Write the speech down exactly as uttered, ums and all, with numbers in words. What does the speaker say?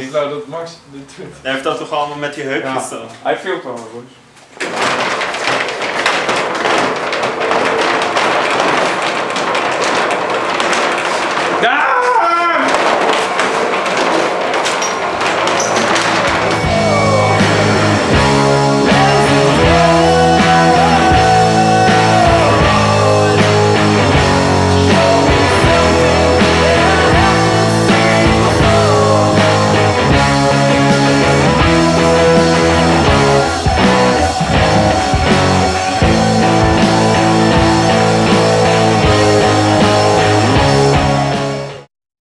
Ik wou dat Max dit doet. Hij heeft dat toch allemaal met die heupjes Ja, zo. hij filmt wel goed.